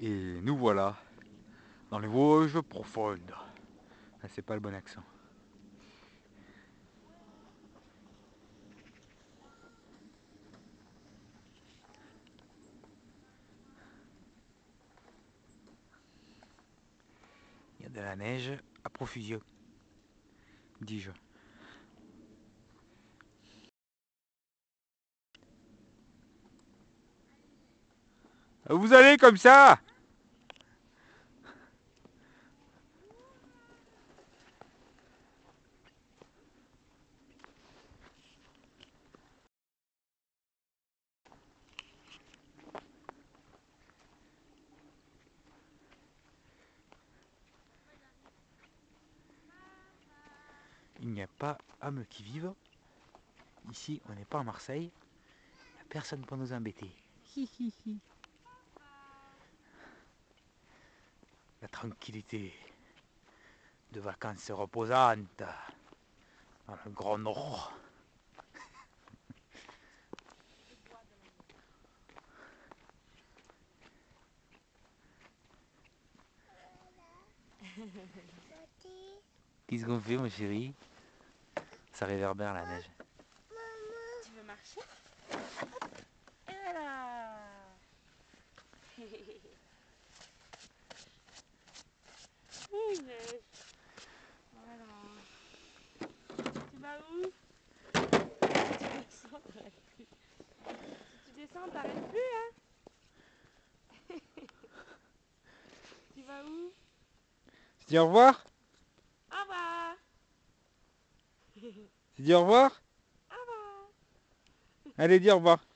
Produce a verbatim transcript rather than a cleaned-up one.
Et nous voilà dans les Vosges profondes. Ah, c'est pas le bon accent. Il y a de la neige à profusion, dis-je. Vous allez comme ça? Il n'y a pas âme qui vive. Ici, on n'est pas à Marseille. Il n'y a personne pour nous embêter. Hi, hi, hi. La tranquillité de vacances reposantes dans le Grand Nord. Qu'est-ce qu'on fait, mon chéri? Ça réverbère la neige. Tu veux marcher? Et voilà. Oui, neige. Voilà. Tu vas où? Tu descends, t'arrêtes plus. Si tu descends, t'arrêtes plus, hein? Tu vas où? Tu dis au revoir? Au revoir. Tu dis au revoir? Au revoir. Allez, dis au revoir.